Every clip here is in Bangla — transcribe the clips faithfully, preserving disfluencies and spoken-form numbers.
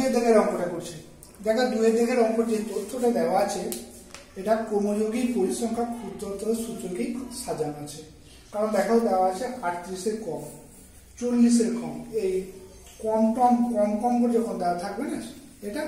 দুইয়ের দাগের অঙ্কটা করছি। দেখো দুইয়ের দাগের অঙ্ক যে তথ্যটা দেওয়া আছে এটা ক্রমযৌগিক পরিসংখ্যা ক্ষুদ্রতর সূচকে সাজানো আছে। কারণ দেখাও দেওয়া আছে আটত্রিশের কম, চল্লিশের কম, এই কম টম কম কম করে যখন দেওয়া থাকবে না এটা,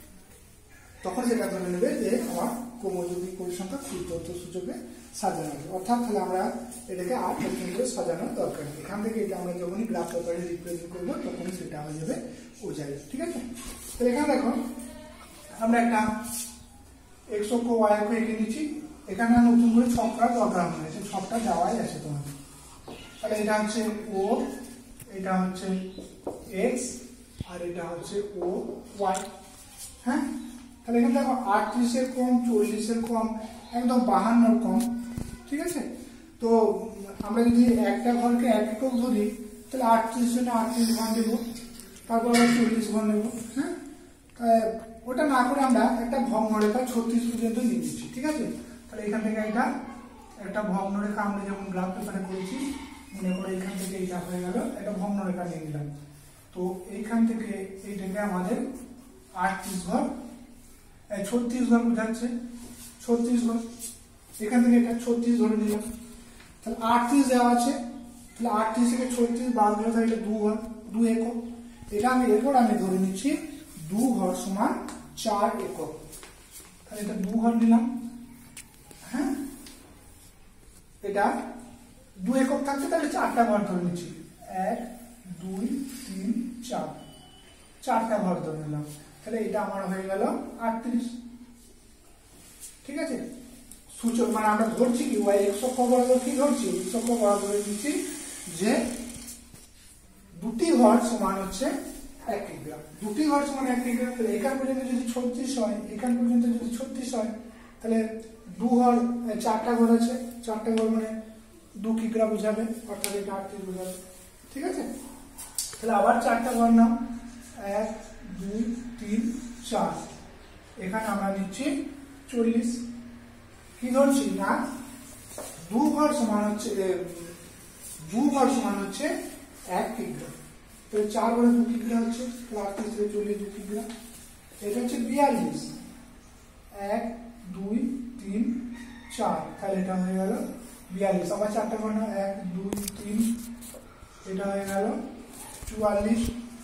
তখন সেটা ধরে নেবে যে আমার ক্রমযৌগিক পরিসংখ্যা ক্ষুদ্রতর সূচকে সাজানো আছে। অর্থাৎ তাহলে আমরা এটাকে আট পর্যন্ত করে সাজানোর দরকার নেই। এখান থেকে এটা আমরা যখনই গ্রাফ পেপারে রিপ্রেজেন্ট করবো তখনই সেটা হয়ে যাবে ওই জায়গায়। ঠিক আছে, তাহলে এখানে দেখো আমরা একটা এক্স অক্ষ ওয়াই অক্ষ এঁকে নিচ্ছি। এখানে নতুন করে ছকটা দরকার হয়েছে, ছকটা দেওয়াই আছে তোমাদের। তাহলে এটা হচ্ছে ও, এটা হচ্ছে এক্স, আর এটা হচ্ছে ও ওয়াই। হ্যাঁ, তাহলে এখানে দেখো আটত্রিশের কম, চল্লিশের কম, একদম বাহান্নর কম। ঠিক আছে, তো আমরা যদি একটা ঘরকে এক একক ধরি তাহলে আটত্রিশ জন্য আটত্রিশ ঘর দেবো, তারপর আমরা চল্লিশ ঘর নেবো। হ্যাঁ, ওটা না করে আমরা একটা ভগ্নরেখা ছত্রিশ পর্যন্ত নিয়ে নিচ্ছি। ঠিক আছে, তাহলে এখান থেকে এটা একটা ভগ্নরেখা আমরা যেমন গ্রাফ পেপারে করেছি, মনে করে এখান থেকে এইটা হয়ে গেল, একটা ভগ্নরেখা নিয়ে নিলাম। তো এইখান থেকে এইটাকে আমাদের আটত্রিশ ঘর, ছত্রিশ ঘর বোঝাচ্ছে, ছত্রিশ ঘর। এখান থেকে এটা ছত্রিশ ধরে নিলাম। তাহলে আটত্রিশ দেওয়া আছে, তাহলে আটত্রিশ থেকে ছত্রিশ বাদ গেলে তাহলে এটা দু ঘর, দু একক। এটা আমি এরপর আমি ধরে নিচ্ছি দু ঘর সমান চার একক। তাহলে এটা দু ঘর নিলাম। হ্যাঁ, এটা দু একক থাকছে, তাহলে চারটা ঘর ধরে নিচ্ছি, এক দুই তিন চার, চারটা ঘর ধরে নিলাম। তাহলে এটা আমার হয়ে গেল আটত্রিশ। ঠিক আছে, সূচক মানে আমরা ধরছি কি ওয়াই এক্স অক্ষ বরাবর কি ধরছি, এক্স অক্ষ বরাবর দিচ্ছি যে দুটি ঘর সমান হচ্ছে এক কিগ্রা, দুটি ঘর সমান এক কিগ্রা। তাহলে এখান পর্যন্ত যদি ছত্রিশ হয়, এখান পর্যন্ত যদি ছত্রিশ হয়, তাহলে দু ঘর, চারটা ঘর আছে, চারটা ঘর মানে দু কিগ্রা বোঝাবে, অর্থাৎ এটা আটত্রিশ বোঝাবে। ঠিক আছে, তাহলে আবার চারটা ঘর নাও, এক দুই তিন চার। এখানে আমরা নিচ্ছি চল্লিশ। কি ধরছি না দু ঘর সমান হচ্ছে, দু ঘর সমান হচ্ছে এক কিগ্রা। তো চার ঘরে দু কিগ্রা হচ্ছে, আটত্রিশ থেকে চল্লিশ দু কিগ্রা। এটা হচ্ছে বিয়াল্লিশ, এক দুই তিন চার, তাহলে এটা হয়ে গেল বিয়াল্লিশ। আবার চারটা ঘর না, এক দুই তিন, এটা হয়ে গেল চুয়াল্লিশ,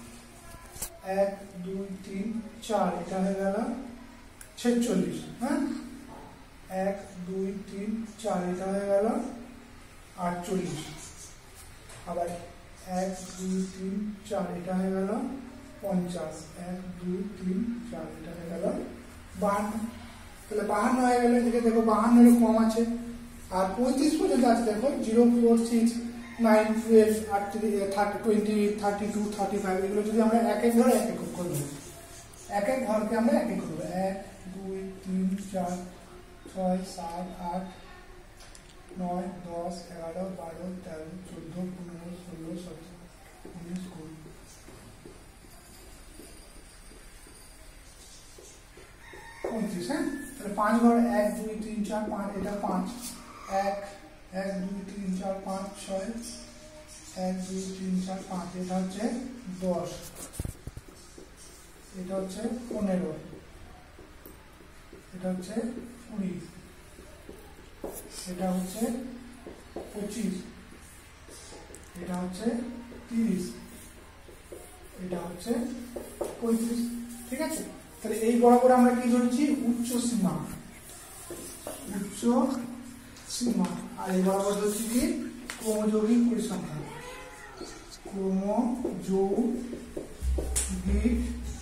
এক দুই তিন চার, এটা হয়ে গেল ছেচল্লিশ। হ্যাঁ, এক দুই তিন চার, এটা হয়ে গেল আটচল্লিশ। আবার এক দুই তিন চার, এটা হয়ে গেল পঞ্চাশ, এক দুই তিন চার, এটা হয়ে গেল বাহান্ন। তাহলে বাহান্ন হয়ে গেলে এদিকে দেখো বাহান্নের কম আছে, আর পঁয়ত্রিশ পর্যন্ত আছে দেখো zero four six nine twelve আটত্রিশ thirty twenty thirty two thirty five, এগুলো যদি আমরা এক এক ঘরে এক এক করবো, এক এক ঘরকে আমরা এক এক করবো, এক দুই তিন চার ছয় সাত আট নয় দশ এগারো বারো তেরো চোদ্দ পনেরো ষোলো সতেরো উনিশ কুড়ি, পঁয়ত্রিশ। হ্যাঁ, তাহলে পাঁচ ঘর এক দুই তিন চার পাঁচ, এটা পাঁচ, এক এক দুই তিন চার পাঁচ ছয়, এক দুই তিন চার পাঁচ, এটা হচ্ছে দশ, এটা হচ্ছে পনেরো, এটা হচ্ছে কুড়ি, এটা হচ্ছে পঁচিশ, এটা হচ্ছে তিরিশ, এটা হচ্ছে পঁয়ত্রিশ। ঠিক আছে, তাহলে এই বরাবর আমরা কি ধরছি উচ্চ সীমা, উচ্চ সীমা, আর এই বরাবর ধরছি কি ক্রমযৌগিক পরিসংখ্যা, ক্রমযৌগিক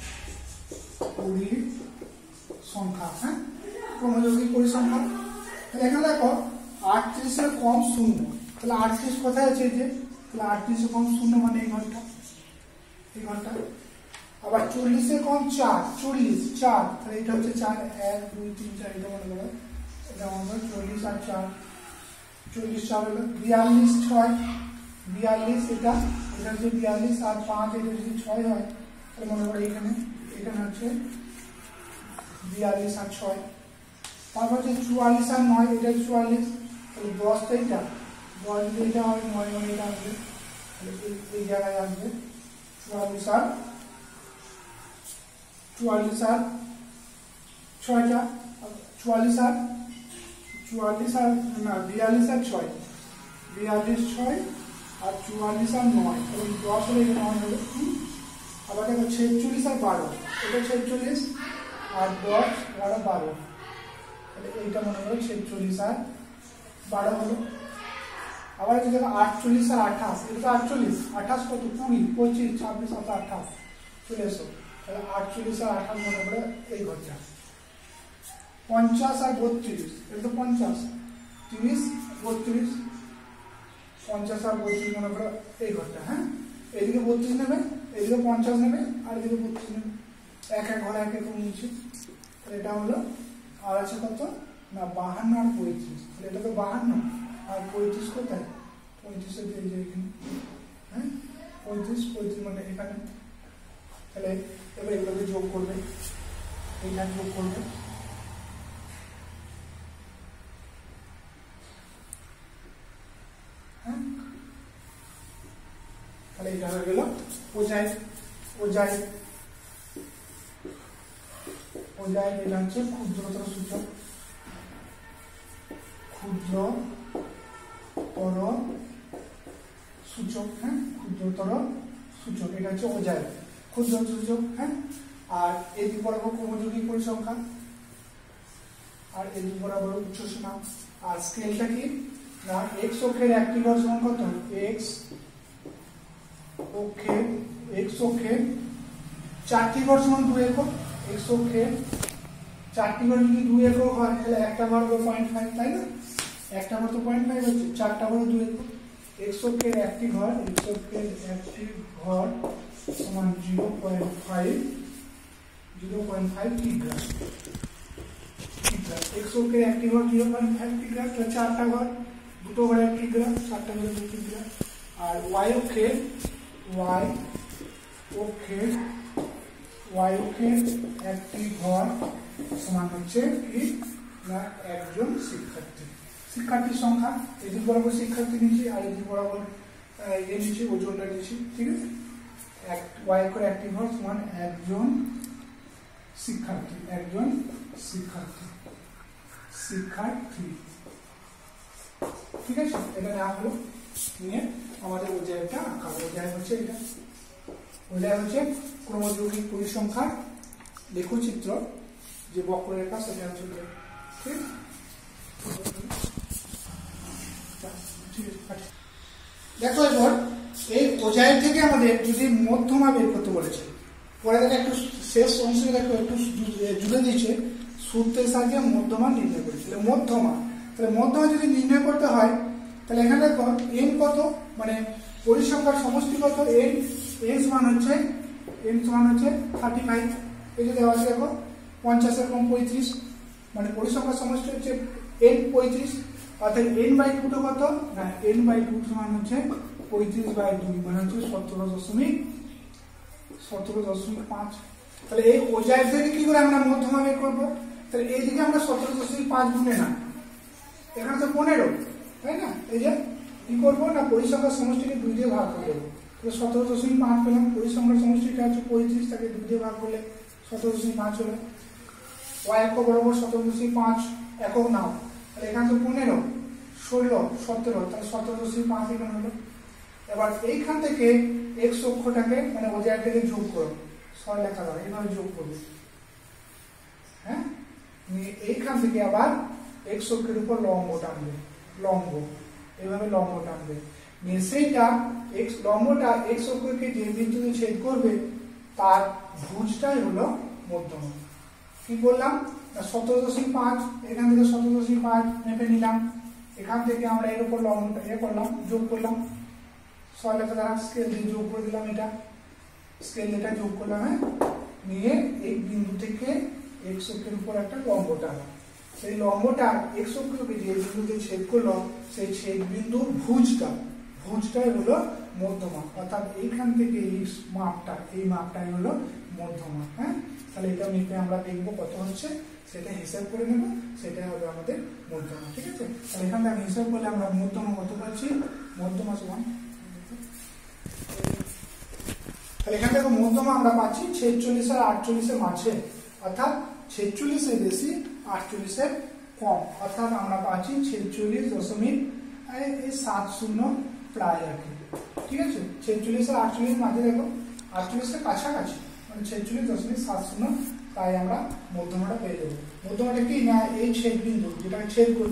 পরিসংখ্যা। হ্যাঁ, ক্রমযৌগিক পরিসংখ্যা। তাহলে এখানে দেখো আটত্রিশের কম শূন্য, তাহলে আটত্রিশ কোথায় আছে, যে তাহলে আটত্রিশের কম শূন্য মানে এই ঘরটা, এই ঘরটা। আবার চল্লিশের কম চার, চল্লিশ চার, তাহলে এটা হচ্ছে চার, এক দুই তিন চার, এটা মনে করো, এটা মনে করো চল্লিশ আর চার, চল্লিশ চার হলো বিয়াল্লিশ, ছয় বিয়াল্লিশ, এটা এটা হচ্ছে বিয়াল্লিশ আর পাঁচ, এটা যদি ছয় হয় তাহলে মনে করো এখানে, এখানে হচ্ছে বিয়াল্লিশ আর ছয়। তারপর হচ্ছে চুয়াল্লিশ আর নয়, এটা চুয়াল্লিশ, তাহলে দশটা এটা, দশ যদি এটা হয় নয় মানে এটা আসবে, তাহলে এই জায়গায় আসবে চুয়াল্লিশ আর চুয়াল্লিশ আর ছয়টা, চুয়াল্লিশ আর চুয়াল্লিশ আর না বিয়াল্লিশ আর ছয়, বিয়াল্লিশ ছয় আর চুয়াল্লিশ আর নয়, এবং দশ হলে এটা নয় হলো। আবার দেখো ছেচল্লিশ আর বারো, এটা ছেচল্লিশ আর দশ এগারো বারো, তাহলে এইটা মনে হলো ছেচল্লিশ আর বারো হলো। আবার যদি দেখো আটচল্লিশ আর আঠাশ, এটা তো আটচল্লিশ, আঠাশ কত কুড়ি পঁচিশ ছাব্বিশ সাত আঠাশ, চলে এসো, তাহলে আটচল্লিশ আর আঠাশ মনে করে এই ঘরটা। পঞ্চাশ আর বত্রিশ, এটা তো পঞ্চাশ, তিরিশ বত্রিশ, পঞ্চাশ আর বত্রিশ মনে করো এই ঘরটা। হ্যাঁ, এইদিকে বত্রিশ নেবে, এইদিকে পঞ্চাশ নেবে, আর এদিকে বত্রিশ নেবে, এক এক ঘরে এক এক নিচ্ছে। তাহলে এটা হলো, আর আছে কত না বাহান্ন আর পঁয়ত্রিশ, তাহলে এটা তো বাহান্ন আর পঁয়ত্রিশ কোথায়, পঁয়ত্রিশে দিয়ে যায় এখানে। হ্যাঁ, পঁয়ত্রিশ পঁয়ত্রিশ মানে এখানে। তাহলে এবার এগুলোকে যোগ করবে, এইখানে যোগ করবে। হ্যাঁ, তাহলে এটা হয়ে গেল ওজাই। ওজাই ওজাই এটা হচ্ছে ক্ষুদ্রতর সূচক, ক্ষুদ্রতর সূচক। হ্যাঁ, ক্ষুদ্রতর সূচক, এটা হচ্ছে ওজাই, ক্ষুদ্রতর সূচক। হ্যাঁ, আর এদিক বরাবর ক্রমযৌগিক পরিসংখ্যা, আর এদিক বরাবর উচ্চসীমা। আর স্কেলটা কি না এক্স অক্ষের একটি ঘর সমান কত, এক্স অক্ষের এক্স অক্ষের চারটি ঘর সমান দুই একক, এক্স অক্ষের চারটি ঘর যদি দুই একক হয় তাহলে একটা ঘর হবে পয়েন্ট ফাইভ, তাই না? একটা ঘর তো পয়েন্ট ফাইভ হচ্ছে, চারটা ঘর দুই একক। এক্স অক্ষের একটি ঘর, এক্স অক্ষের একটি ঘর সমান zero point five zero point five কিগ্রা। এক্স অক্ষের একটি ঘর জিরো পয়েন্ট ফাইভ কিগ্রা, তাহলে চারটা ঘর দুটো ঘরে এক কিগ্রা, চারটা ঘরে দুই কিগ্রা। আর ওয়াই অক্ষের ওয়াই অক্ষের ওয়াই অক্ষের একটি ঘর সমান হচ্ছে কি না একজন শিক্ষার্থী। শিক্ষার্থীর সংখ্যা এদিক বরাবর শিক্ষার্থী নিচ্ছি, আর এদিক বরাবর ইয়ে নিচ্ছি, ওজনটা নিচ্ছি। ঠিক আছে, এক ওয়াই করে একটি ঘর সমান একজন শিক্ষার্থী, একজন শিক্ষার্থী শিক্ষার্থী ঠিক আছে, এটা নেওয়া হলো। নিয়ে আমাদের ওজায়টা আঁকা, ওজায় হচ্ছে এটা, ওজায় হচ্ছে ক্রমযৌগিক পরিসংখ্যার লেখচিত্র, যে বক্ররেখা সেটা হচ্ছে। ঠিক দেখো, এবার এই ওজায় থেকে আমাদের যদি মধ্যমা বের করতে বলেছে, পরে দেখো একটু শেষ অংশে দেখো একটু জুড়ে দিয়েছে সূত্রের সাহায্যে মধ্যমা নির্ণয় করেছে। মধ্যমা, তাহলে মধ্যমা যদি নির্ণয় করতে হয় তাহলে এখানে দেখো এন কত, মানে পরিসংখ্যার সমষ্টি কত, এন এন সমান হচ্ছে এন সমান হচ্ছে থার্টি ফাইভ। এই যে দেওয়া আছে দেখো পঞ্চাশের কম পঁয়ত্রিশ, মানে পরিসংখ্যার সমষ্টি হচ্ছে এন পঁয়ত্রিশ, অর্থাৎ এন বাই টুটা কত না এন বাই টু সমান হচ্ছে পঁয়ত্রিশ বাই দুই, মানে হচ্ছে সতেরো দশমিক সতেরো দশমিক পাঁচ। তাহলে এই ওজায় থেকে কি করে আমরা মধ্যমা বের করবো, তাহলে এইদিকে আমরা সতেরো দশমিক পাঁচ গুণে না, এখানে তো পনেরো, তাই না? এই যে কি করবো না পরিসংখ্যার সমষ্টিকে দুই দিয়ে ভাগ করে দেবো, তাহলে সতেরো দশমিক পাঁচ পেলাম। পরিসংখ্যার সমষ্টিটা হচ্ছে পঁয়ত্রিশ, তাকে দুই দিয়ে ভাগ করলে সতেরো দশমিক পাঁচ হলো। ওয়াই একক বরাবর সতেরো দশমিক পাঁচ একক নাও, তাহলে এখানে তো পনেরো ষোলো সতেরো, তাহলে সতেরো দশমিক পাঁচ এখানে হলো। এবার এইখান থেকে এক্স অক্ষটাকে মানে ওজায় থেকে যোগ করো, ছয় লেখা যাবে, এইভাবে যোগ করবে। হ্যাঁ, এইখান থেকে আবার এক্স অক্ষের উপর লম্ব টানবে, লম্ব এইভাবে লম্ব টানবে, নিয়ে সেইটা এক্স লম্বটা এক্স অক্ষকে যে বিন্দুতে ছেদ করবে তার ভুজটাই হলো মধ্যমা। কি বললাম না সতেরো দশমিক পাঁচ, এখান থেকে সতেরো দশমিক পাঁচ মেপে নিলাম, এখান থেকে আমরা এর উপর লম্বটা এ করলাম, যোগ করলাম, ছয় লেখা দ্বারা স্কেল দিয়ে যোগ করে দিলাম, এটা স্কেল এটা যোগ করলাম। হ্যাঁ, নিয়ে এই বিন্দু থেকে এক্স অক্ষের উপর একটা লম্ব টানলাম, সেই লম্বটা এক্স অক্ষকে যে বিন্দুতে ছেদ করলো সেই ছেদ বিন্দুর ভুজটা ভুজটাই হলো মধ্যমা, অর্থাৎ এইখান থেকে এই মাপটা এই মাপটাই হলো মধ্যমা। হ্যাঁ, তাহলে এটা মেপে আমরা দেখবো কত হচ্ছে, সেটা হিসাব করে নেব, সেটাই হবে আমাদের মধ্যমা। ঠিক আছে, তাহলে এখান থেকে হিসাব করলে আমরা মধ্যমা কত পাচ্ছি, মধ্যমা সমান তাহলে এখান থেকে মধ্যমা আমরা পাচ্ছি ছেচল্লিশ আর আটচল্লিশের মাঝে, অর্থাৎ ছেচল্লিশের বেশি আটচল্লিশের কম, অর্থাৎ আমরা পাচ্ছি ছেচল্লিশ দশমিক এই সাত শূন্য প্রায় আর কি। ঠিক আছে, ছেচল্লিশ আর আটচল্লিশ মাঝে দেখো আটচল্লিশের কাছাকাছি, মানে ছেচল্লিশ দশমিক সাত শূন্য, তাই আমরা মধ্যমাটা পেয়ে যাবো। মধ্যমাটা কি না এই ছেদ বিন্দু যেটাকে ছেদ